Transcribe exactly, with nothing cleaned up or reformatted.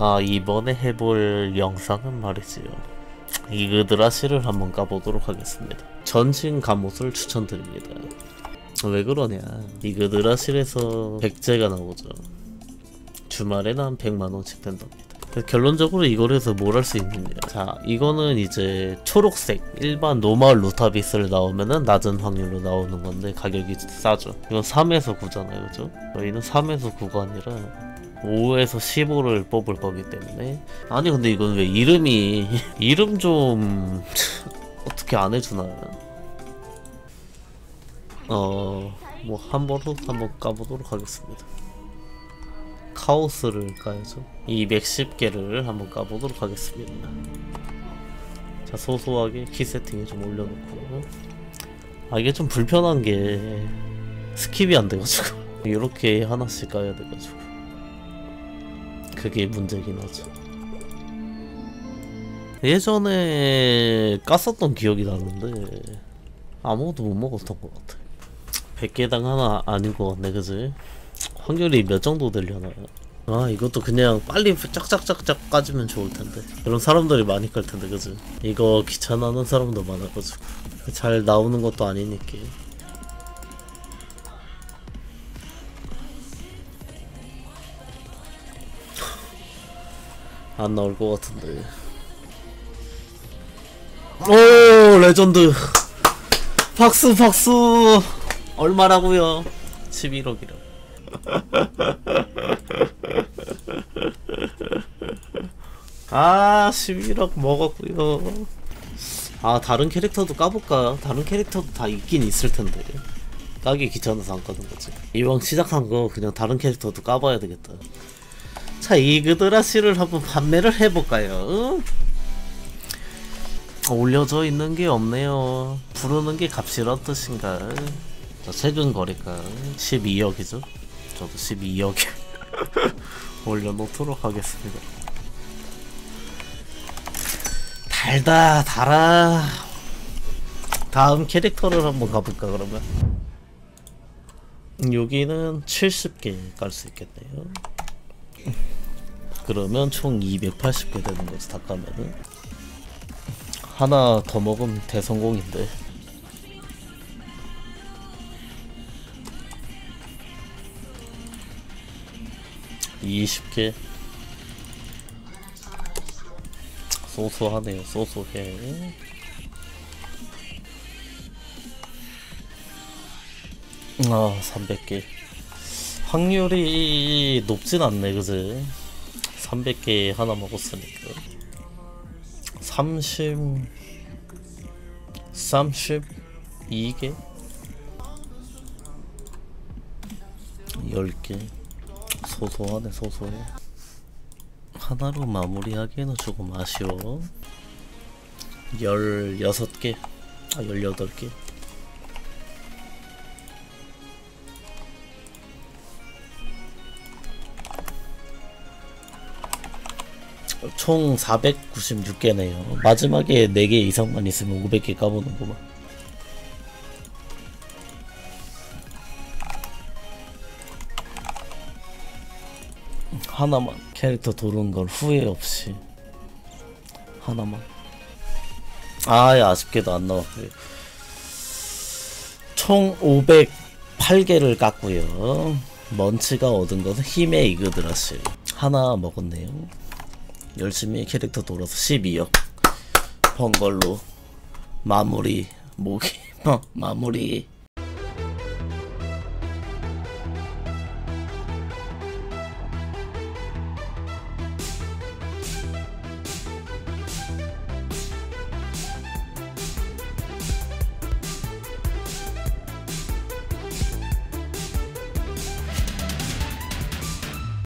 아, 이번에 해볼 영상은 말이지요, 이그드라시를 한번 까보도록 하겠습니다. 전신 갑옷을 추천드립니다. 왜 그러냐, 이그드라실에서 백제가 나오죠. 주말에는 한 백만원씩 된답니다. 결론적으로 이걸 해서 뭘 할 수 있느냐, 자, 이거는 이제 초록색 일반 노멀 루타비스를 나오면은 낮은 확률로 나오는 건데 가격이 싸죠. 이건 삼에서 구잖아요, 그죠? 저희는 삼에서 구가 아니라 오에서 십오를 뽑을 거기 때문에. 아니 근데 이건 왜 이름이 이름 좀 어떻게 안 해주나. 어... 뭐 한번로 한번 까보도록 하겠습니다. 카오스를 까야죠. 이백십 개를 한번 까보도록 하겠습니다. 자, 소소하게 키 세팅에 좀 올려놓고. 아, 이게 좀 불편한 게 스킵이 안 돼가지고 이렇게 하나씩 까야 돼가지고 그게 문제긴 하죠. 예전에 깠었던 기억이 나는데 아무것도 못 먹었던 것 같아. 백 개당 하나 아닌 것 같네, 그지? 확률이 몇 정도 되려나. 아, 이것도 그냥 빨리 짝짝짝짝 까지면 좋을텐데. 그런 사람들이 많이 깔 텐데, 그지? 이거 귀찮아하는 사람도 많아가지고 잘 나오는 것도 아니니까. 안 나올 것 같은데. 오, 레전드. 박수 박수. 얼마라고요? 십일억이라. 아, 십일억 먹었고요. 아, 다른 캐릭터도 까볼까? 다른 캐릭터도 다 있긴 있을텐데 까기 귀찮아서 안 까는 거지. 이왕 시작한 거 그냥 다른 캐릭터도 까봐야 되겠다. 자, 이그드라시를 한번 판매를 해볼까요? 올려져 있는 게 없네요. 부르는 게 값이란 뜻인가? 자, 최근 거래가 십이억이죠. 저도 십이억에 올려놓도록 하겠습니다. 달다 달아. 다음 캐릭터를 한번 가볼까 그러면? 여기는 칠십 개 깔 수 있겠네요. 그러면 총 이백팔십 개 되는 거지. 다 까면은 하나 더 먹으면 대성공인데. 이십 개. 소소하네요. 소소해. 아, 삼백 개. 확률이 높진 않네, 그지? 삼백 개 하나 먹었으니까 삼십... 삼십이 개? 열 개. 소소하네, 소소해. 하나로 마무리하기에는 조금 아쉬워. 열여섯 개. 아, 열여덟 개. 총 사백구십육 개네요. 마지막에 네 개 이상만 있으면 오백 개 까보는구만. 하나만 캐릭터 도는 걸 후회 없이 하나만. 아, 아쉽게도 안 나왔고요. 총 오백팔 개를 깠고요. 먼치가 얻은 것은 힘의 이그드라시 하나 먹었네요. 열심히 캐릭터 돌아서 십이억 번 걸로 마무리. 모기 마무리.